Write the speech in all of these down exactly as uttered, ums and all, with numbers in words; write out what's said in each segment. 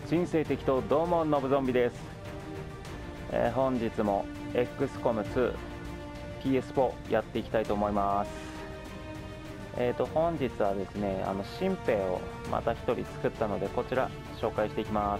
人生適当どうもノブゾンビです。えー、本日も エックスコムツー ピーエスフォー やっていきたいと思います。えーと本日はですね、あの新兵をまた一人作ったので、こちら紹介していきます。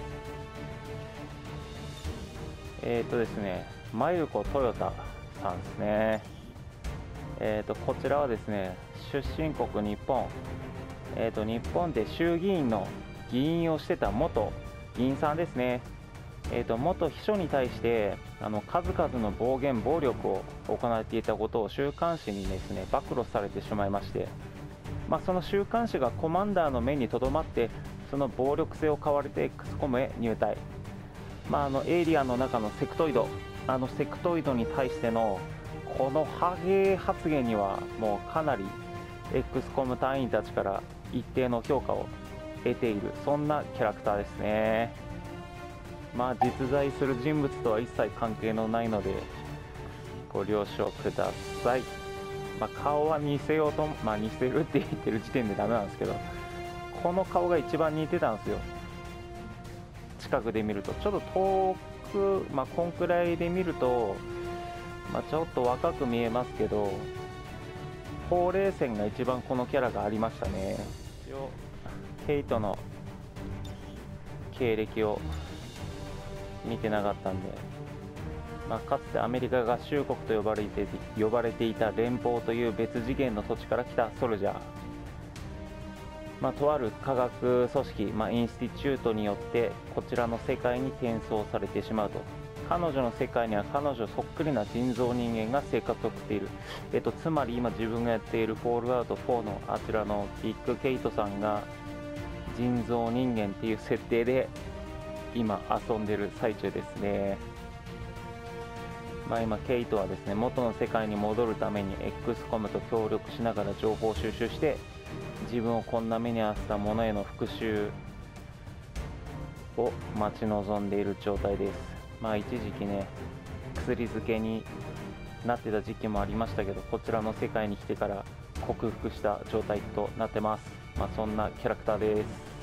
えーとですねまゆこトヨタさんですね。えーとこちらはですね、出身国日本、えーと日本で衆議院の議員をしてた元議員さんですね。えーと元秘書に対してあの数々の暴言暴力を行っていたことを週刊誌にですね暴露されてしまいまして、まあ、その週刊誌がコマンダーの目にとどまって、その暴力性を買われて エックスコム へ入隊。まあ、あのエイリアンの中のセクトイド、あのセクトイドに対してのこのハゲ発言にはもうかなり エックスコム 隊員たちから一定の評価を得ている、そんなキャラクターですね。まあ実在する人物とは一切関係のないのでご了承ください。まあ、顔は似せようと、まあ似せるって言ってる時点でダメなんですけど、この顔が一番似てたんですよ。近くで見るとちょっと遠く、まあこんくらいで見ると、まあ、ちょっと若く見えますけど、ほうれい線が一番このキャラがありましたね。一応ケイトの経歴を見てなかったんで、まあ、かつてアメリカ合衆国と呼ばれて呼ばれていた連邦という別次元の土地から来たソルジャー、まあ、とある科学組織、まあ、インスティチュートによってこちらの世界に転送されてしまうと。彼女の世界には彼女そっくりな人造人間が生活を送っている、えっと、つまり今自分がやっているフォールアウトフォーのあちらのビッグケイトさんが人造人間っていう設定で今遊んでる最中ですね。まあ、今ケイトはですね、元の世界に戻るために エックスコム と協力しながら情報収集して、自分をこんな目に遭わせた者への復讐を待ち望んでいる状態です。まあ一時期ね、薬漬けになってた時期もありましたけど、こちらの世界に来てから克服した状態となってます。まあそんなキャラクターです。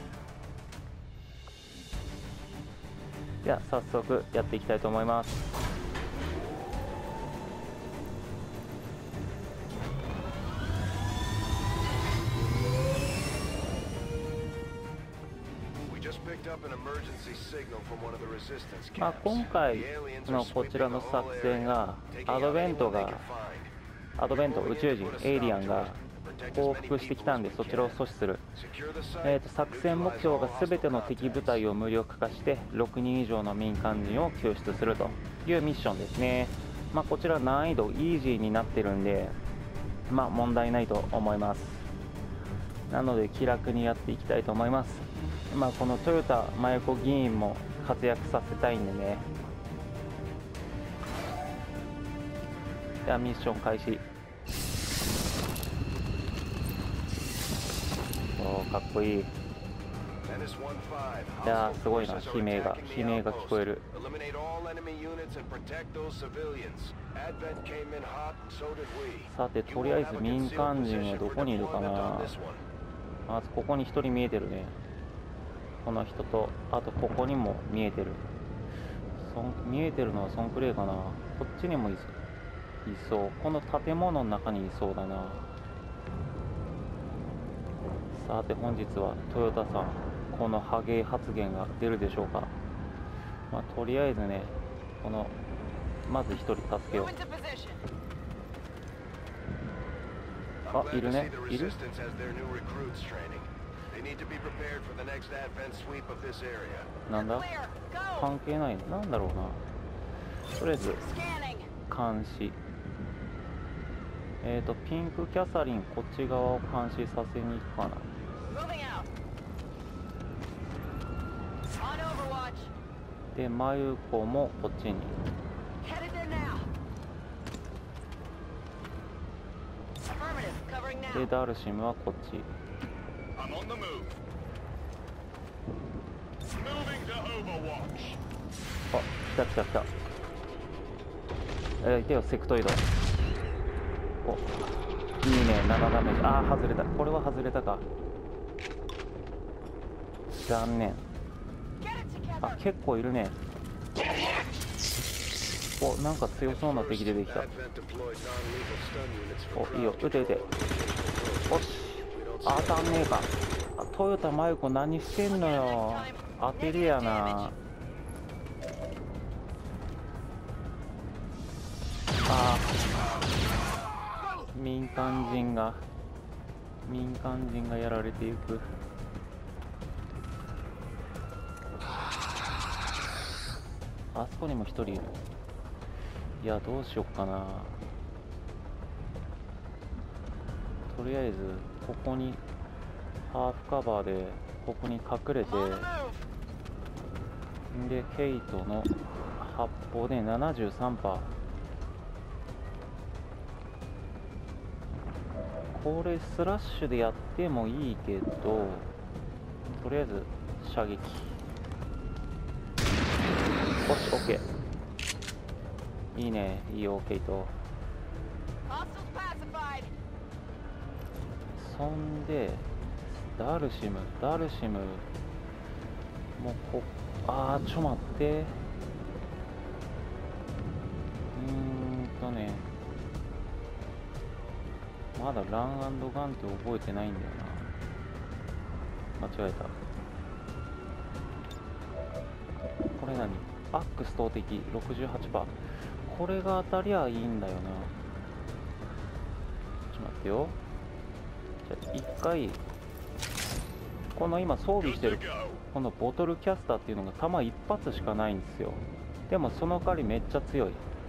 では早速やっていきたいと思います。まあ、今回のこちらの作戦がアドベントがアドベント宇宙人エイリアンが降伏してきたんで、そちらを阻止する、えー、と作戦目標が全ての敵部隊を無力化してろくにん以上の民間人を救出するというミッションですね。まあ、こちら難易度イージーになってるんで、まあ、問題ないと思います。なので気楽にやっていきたいと思います。まあ、このトヨタ真由子議員も活躍させたいんでね。ではミッション開始。おーかっこいい。いやーすごいな、悲鳴が悲鳴が聞こえる。さてとりあえず民間人はどこにいるかな。まずここにひとり見えてるね。この人と、あとここにも見えてる。そん見えてるのはソンクレイかな。こっちにも い, いそう。この建物の中にいそうだな。さて本日はトヨタさん、このハゲ発言が出るでしょうか。まあ、とりあえずね、このまずひとり助けよう。あ、いるね、いる。なんだ、関係ない、なんだろうな。とりあえず監視、えーとピンクキャサリンこっち側を監視させに行くかな。でマユコもこっちに。でダルシムはこっち。あ、来た来た来た。えー、いてよセクトイド。お、いいね、ななダメージ。ああ外れた、これは外れたか。残念。 あ、結構いるね。お、なんか強そうな敵出てきた。お、いいよ、撃て撃て。おし、当たんねえか。あ、トヨタマユコ何してんのよ。当てるやな。あー、民間人が民間人がやられていく。あそこにも一人いる。いや、どうしよっかな。とりあえずここにハーフカバーでここに隠れて、でケイトの発砲で ななじゅうさんパーセント。これスラッシュでやってもいいけど、とりあえず射撃。よし、オッケー。いいね、いいよケイト。そんでダルシムダルシムもうこあーちょ待って、うーんとねまだラン&ガンって覚えてないんだよな。間違えた。これ何、アックス投擲 ろくじゅうはちパーセント。 これが当たりゃいいんだよな。ちょっと待ってよ。じゃあ一回この今装備してるこのボトルキャスターっていうのが弾一発しかないんですよ。でもその代わりめっちゃ強い。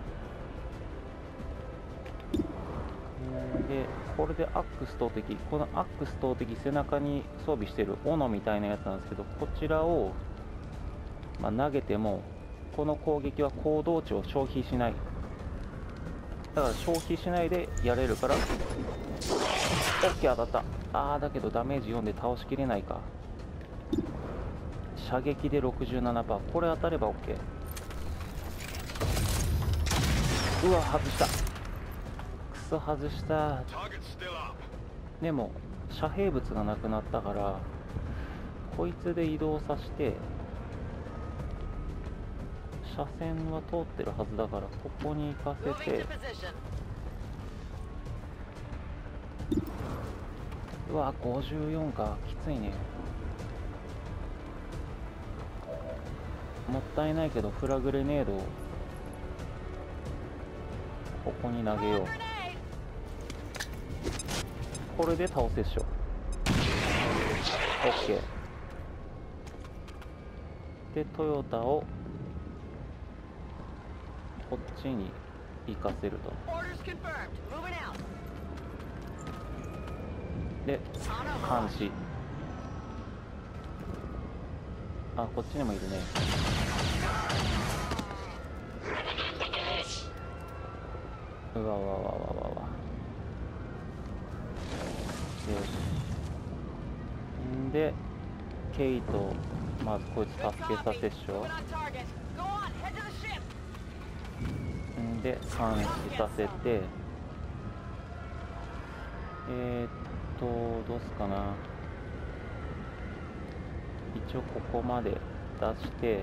でこれでアックス投擲、このアックス投擲背中に装備してる斧みたいなやつなんですけど、こちらを、まあ、投げてもこの攻撃は行動値を消費しない。だから消費しないでやれるから OK。 当たった。あーだけどダメージよんで倒しきれないか。射撃で ろくじゅうななパーセント。 これ当たれば OK。 うわ外した、クソ外した。でも遮蔽物がなくなったからこいつで移動させて、車線は通ってるはずだからここに行かせて、うわごじゅうよんか、きついね。もったいないけどフラグレネードをここに投げよう。これで倒せっしょ。 OK でトヨタをこっちに行かせると。で監視。あ、こっちにもいるね。うわうわうわうわうわ。よし。んでケイトまずこいつ助けさせっしょ。んで監視させて、えー、っとどうすかな。一応ここまで出して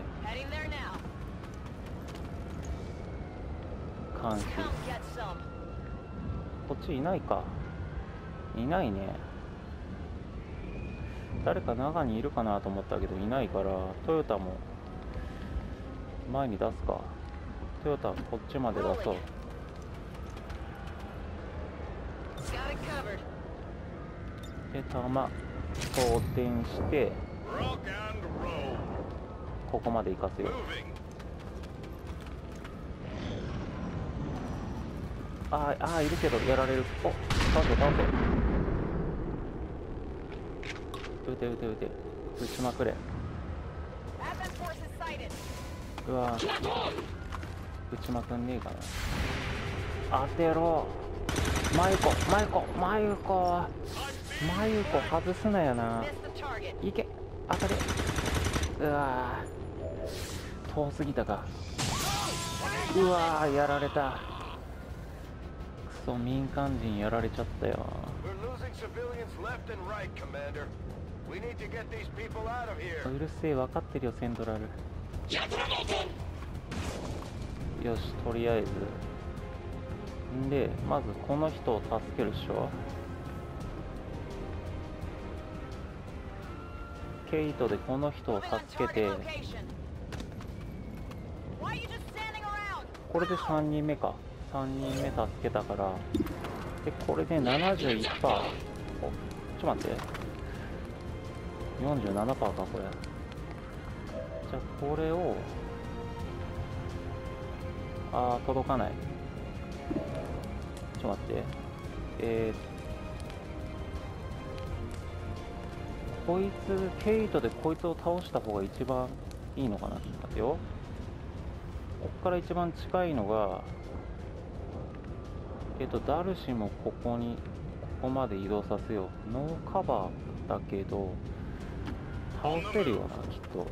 監視。こっちいないか。いないね。誰か中にいるかなと思ったけどいないから、トヨタも前に出すか。トヨタこっちまで出そう。で弾装填してここまで行かせよう。あーあーいるけどやられる。お倒せ倒せ。撃て撃て撃て、撃ちまくれ。うわ撃ちまくんねえかな。当てろマユコマユコマユコマユコ外すなよな。いけ当たれ。うわ遠すぎたか。うわやられた。クソ民間人やられちゃったよ。うるせえ分かってるよセントラル。 よし、とりあえずんで、まずこの人を助けるっしょ。ケイトでこの人を助けて、これでさんにんめか。さんにんめ助けたから、でこれで ななじゅういちパーセント。 お、ちょっと待って、 よんじゅうななパーセント かこれ。じゃあこれを、あー届かない。ちょっと待って、えー、こいつケイトでこいつを倒した方が一番いいのかな。待ってよ、ここから一番近いのが、えっとダルシもここにここまで移動させよう。ノーカバーだけど倒せるよなきっと。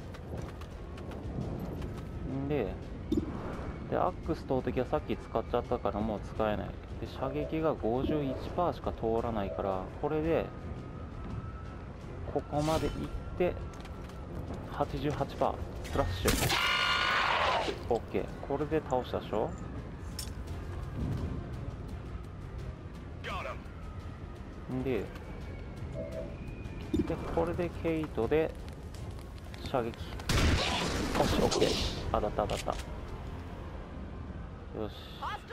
んででアックス投擲はさっき使っちゃったからもう使えない。で射撃が ごじゅういちパーセント しか通らないから、これでここまで行って はちじゅうはちパーセント プラッシュ OK。 これで倒したでしょ。ででこれでケイトで射撃、よし OK。 当たった当たった。よし、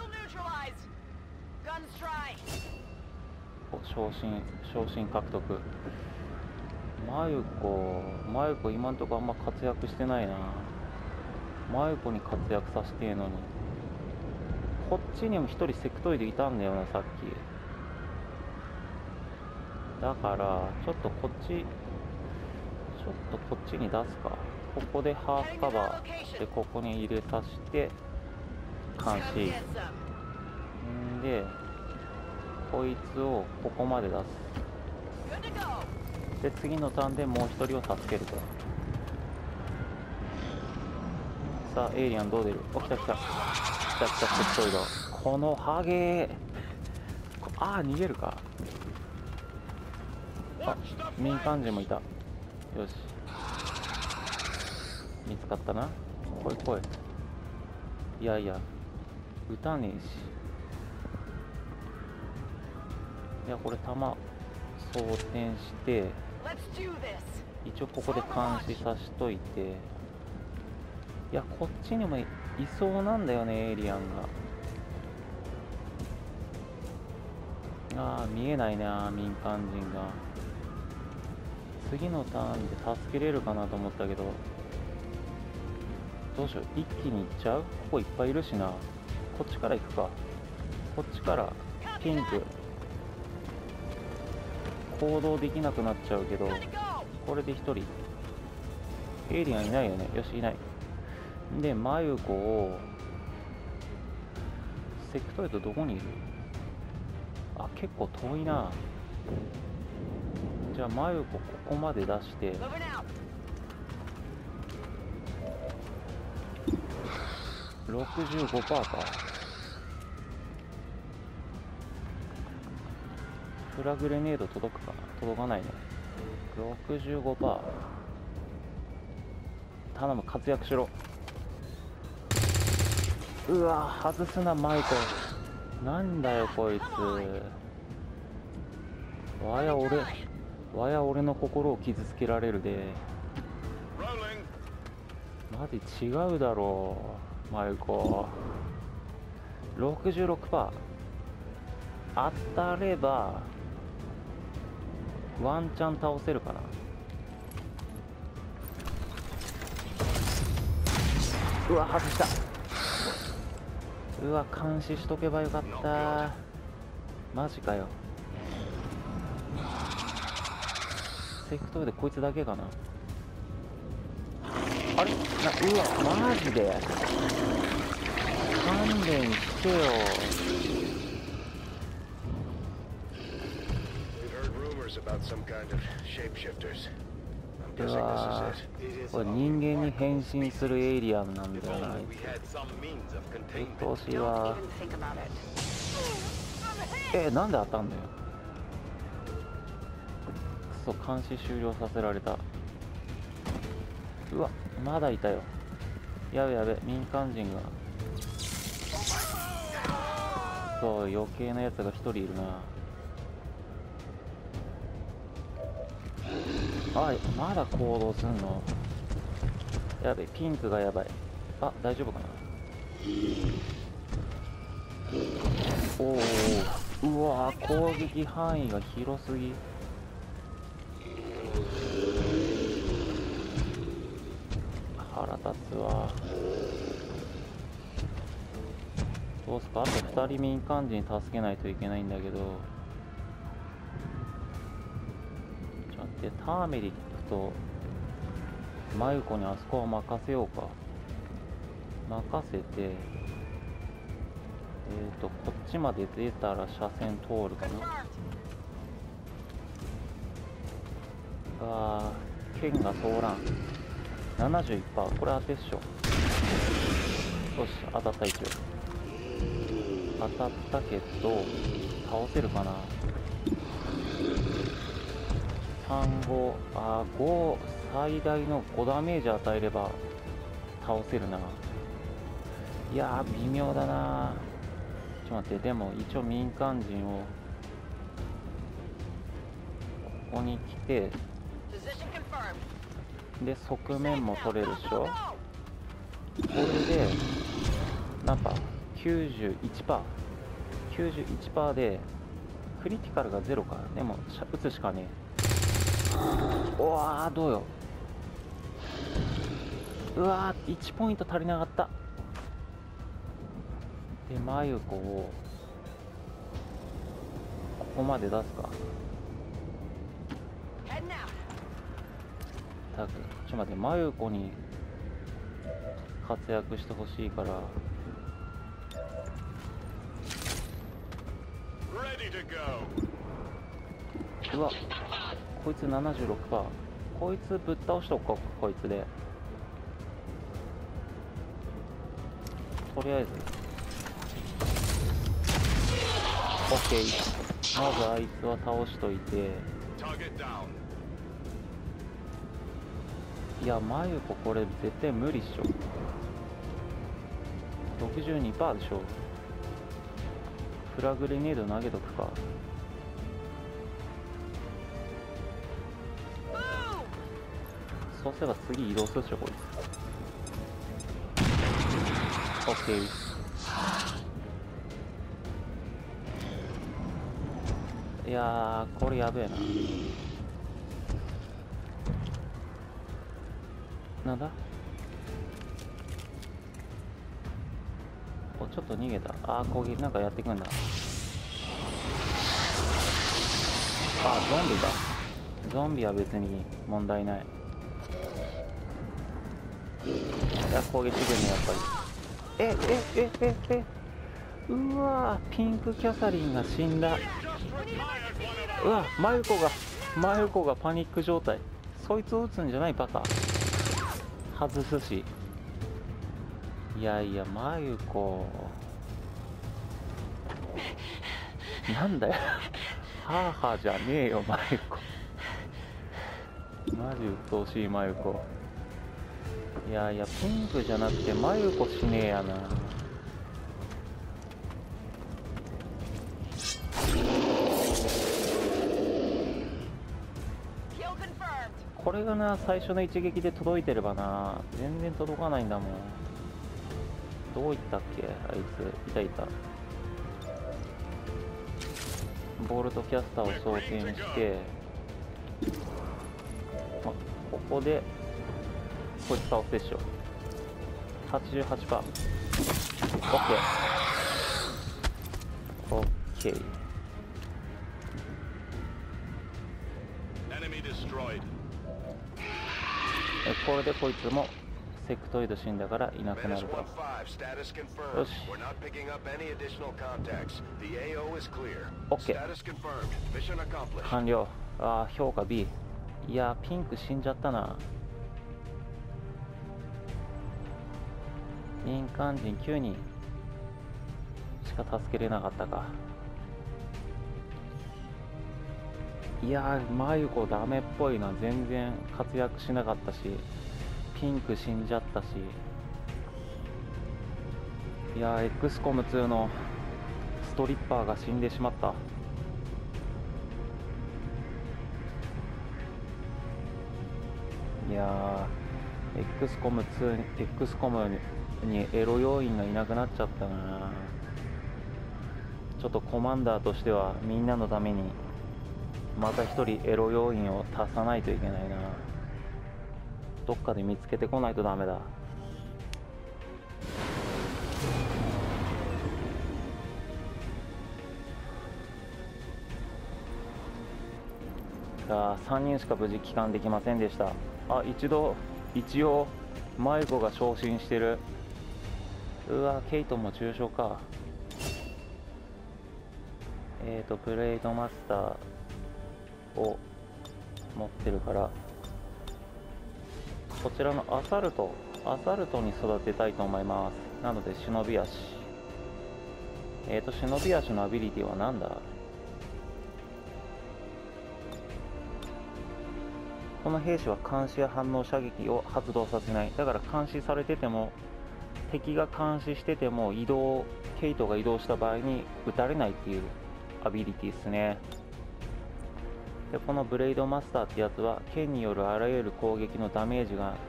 お昇進昇進獲得。マユコマユコ今んとこあんま活躍してないな。マユコに活躍させてえのに。こっちにも一人セクトイドいたんだよなさっき。だからちょっとこっちちょっとこっちに出すか。ここでハーフカバーでここに入れさせて監視んで、こいつをここまで出す。で次のターンでもう一人を助けると。さあエイリアンどう出る。お、来た来た来た来たセクトイド。このハゲー、ああ逃げるか。あ、民間人もいた。よし見つかったな。来い来い。いやいや撃たねえし。いやこれ弾装填して一応ここで監視さしといて。いやこっちにもいそうなんだよねエイリアンが。ああ見えないな民間人が。次のターンで助けれるかなと思ったけど、どうしよう、一気に行っちゃう。ここいっぱいいるしな。こっちから行くか。こっちからピンク行動できなくなっちゃうけど、これでひとりエイリアンいないよね。よしいない。でマユコをセクトイドどこにいる。あ結構遠いな。じゃあマユコここまで出してろくじゅうごパーセント か。フラグレネード届くかな。届かないね。ろくじゅうごパーセント。頼む活躍しろ。うわ外すなマイコ。なんだよこいつ。わや俺わや俺の心を傷つけられるで。マジ違うだろうマイコ。ろくじゅうろくパーセント 当たればワンチャン倒せるかな。うわ外した。うわ監視しとけばよかった。マジかよ。セクトでこいつだけかな。あれな、うわマジで勘弁してよ。うわこれ人間に変身するエイリアンなんだよな。うっとうしいわ。えなんで当たんだよ。くそ監視終了させられた。うわまだいたよ。 やべやべ、民間人が。そう、余計なやつが一人いるな。あい、まだ行動すんの。やべ、ピンクがやばい。あ、大丈夫かな。おお、うわー、攻撃範囲が広すぎ。腹立つわ。どうすか、あとふたり民間人助けないといけないんだけど。ちょっと待って、ターメリックとマユコにあそこは任せようか。任せて、えーと、こっちまで出たら車線通るかな。あー、剣が通らん。ななじゅういちパーセント、これ当てっしょ。よし、当たった。一応当たったけど倒せるかな。さん、ご、あー、ご、最大のごダメージ与えれば倒せるな。いやー、微妙だな。ちょっと待って、でも一応民間人をここに来て、で側面も取れるでしょ。これで何パー ?きゅうじゅういちパーセント、きゅうじゅういちパーセント でクリティカルがゼロか。でも打つしかねえ。うわー、どうよ。うわー、いちポイント足りなかった。でマユコをここまで出すか。たくちょっと待って、マユコに活躍してほしいから。うわ、こいつ ななじゅうろくパーセント。 こいつぶっ倒しとこうか。こいつでとりあえず OK。 まずあいつは倒しといて。いや、マユコこれ絶対無理っしょ。 ろくじゅうにパーセント でしょ。フラグレネード投げとくか。そうすれば次移動するでしょ、こいつ。 OK。 いやー、これやべえな。なんだ、お、ちょっと逃げた。あー、攻撃なんかやってくんだ。あー、ゾンビだ。ゾンビは別に問題ない。いや、攻撃してくるね、やっぱり。えええええうわー、ピンクキャサリンが死んだ。うわ、マユコがマユコがパニック状態。そいつを撃つんじゃない、バカ。外すし。いやいや、マユコなんだよはあはあじゃねえよ、マユコ。マジ鬱陶しい、マユコ。いやいや、ピンクじゃなくてマユコしねえやな。これがな、最初の一撃で届いてればな、全然届かないんだもん。どういったっけ、あいつ。いたいた。ボルトキャスターを装填して、ま、ここでこいつ倒すでしょ。 はちじゅうはちパーセント。 OK OK。 これでこいつもセクトイド死んだからいなくなると。よし、 OK 完了。ああ、評価 ビー。 いやー、ピンク死んじゃったな。民間人きゅうにんしか助けれなかったか。いやー、マユコダメっぽいな。全然活躍しなかったし、ピンク死んじゃったし。 いやー エックスコムツーのストリッパーが死んでしまった。いやー エックスコムツー エックスコムにエロ要員がいなくなっちゃったな。ちょっとコマンダーとしてはみんなのためにまた一人エロ要員を足さないといけないな。どっかで見つけてこないとダメだ。あさんにんしか無事帰還できませんでした。あ、一度一応迷子が昇進してる。うわ、ケイトも重傷か。えーとブレイドマスターを持ってるから、こちらのアサルトアサルトに育てたいと思います。なので忍び足、えーと忍び足のアビリティは何だ。この兵士は監視や反応射撃を発動させない。だから監視されてても、敵が監視してても移動ケイトが移動した場合に撃たれないっていうアビリティですね。でこのブレイドマスターってやつは剣によるあらゆる攻撃のダメージが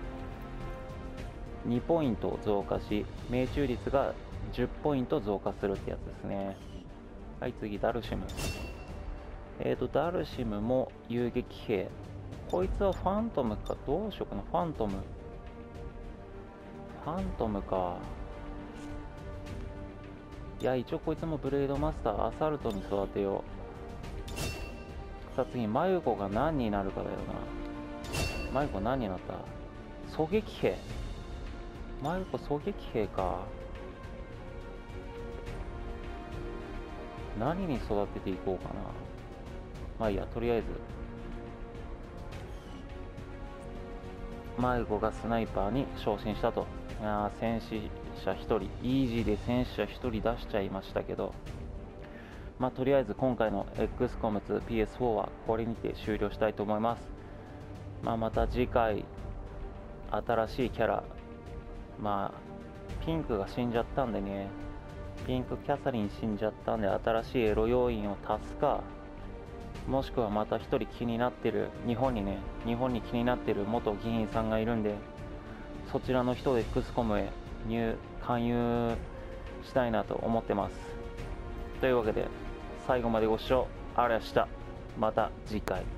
にポイント増加し、命中率がじゅっポイント増加するってやつですね。はい、次ダルシム。えーとダルシムも遊撃兵。こいつはファントムか。どうしようかな。ファントムファントムか。いや、一応こいつもブレイドマスターアサルトに育てよう。さあ次、マユコが何になるかだよな。マユコ何になった。狙撃兵。マユコ狙撃兵か。何に育てていこうかな。まあいいや、とりあえずマユコがスナイパーに昇進したと。いやー、戦死者ひとり、イージーで戦死者ひとり出しちゃいましたけど、まあとりあえず今回の エックスコムツー ピーエスフォー はこれにて終了したいと思います。まあまた次回新しいキャラ、まあピンクが死んじゃったんでね、ピンクキャサリン死んじゃったんで新しいエロ要員を足すか、もしくはまた一人気になってる、日本にね日本に気になってる元議員さんがいるんで、そちらの人を エックスコム へ入勧誘したいなと思ってます。というわけで最後までご視聴ありがとうございました。また次回。